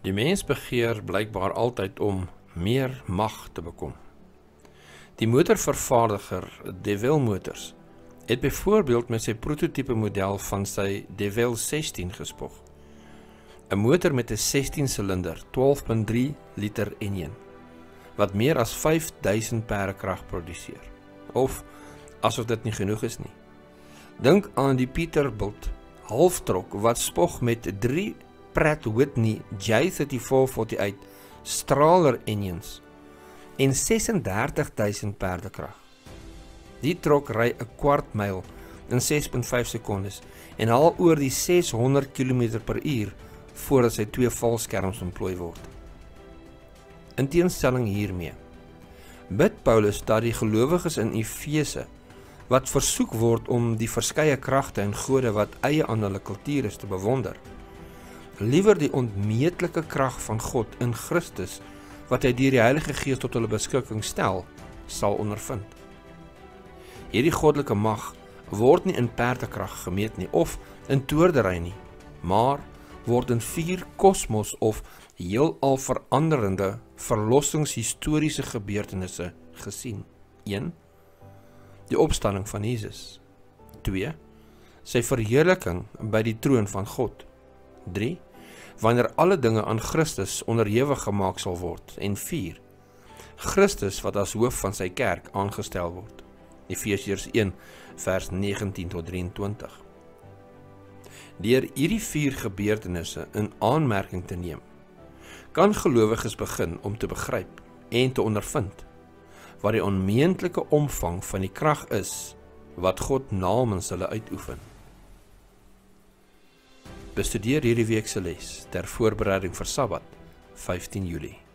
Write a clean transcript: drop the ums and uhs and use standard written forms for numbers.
Die mens begeer blykbaar altyd om meer mag te bekom. Die motorvervaardiger DeWalt Motors het byvoorbeeld met sy prototype model van sy DeWalt 16 gespog. 'n Motor met 'n 16-silinder 12.3 liter enjin, wat meer as 5000 perdekrag produseer. Of, asof dit nie genoeg is nie, dink aan die Peterbilt halftrok wat spog met 3 Pratt Whitney J3448 Strahler engines en 36000 perdekrag. Die trok ry 'n kwart myl in 6.5 sekondes en haal oor die 600 km/h voordat sy 2 valskerms ontplooi word. In teenstelling hiermee, bid Paulus dat die gelowiges in Efese, wat versoek word om die verskeie kragte en gode wat eie aan hulle kultuur is te bewonder, liewer die onmeetlike krag van God in Christus, wat hy deur die Heilige Gees tot hulle beskikking stel, sal ondervind. Hierdie goddelike mag word nie in perdekrag gemeet nie, of in toordery nie, maar word in 4 kosmos of heelal veranderende verlossingshistoriese gebeurtenisse gesien. 1. Die opstanding van Jesus. 2. Sy verheerliking by die troon van God. 3. Wanneer alle dinge aan Christus onderhewig gemaak sal word. En 4. Christus wat as hoof van sy kerk aangestel word. Efesiërs 1 vers 19 tot 23. Deur hierdie 4 gebeurtenisse in aanmerking te neem, kan gelowiges begin om te begryp en te ondervind wat die onmeentlike omvang van die krag is wat God namens hulle uitoefen. Bestudeer hierdie week se les ter voorbereiding vir Sabbat, 15 Julie.